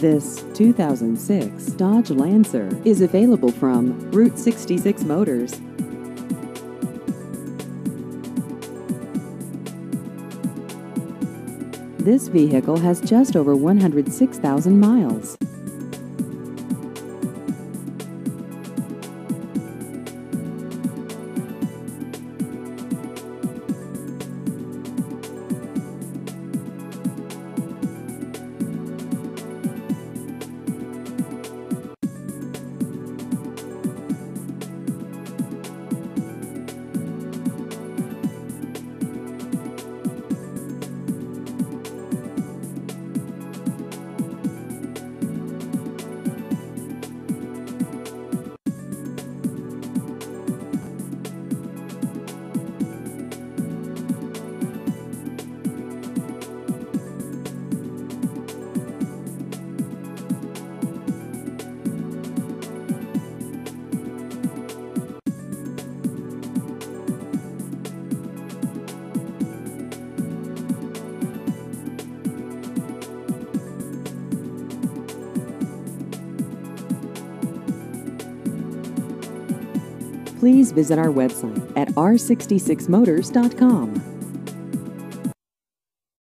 This 2006 Dodge Lancer is available from Route 66 Motors. This vehicle has just over 106,000 miles. Please visit our website at r66motors.com.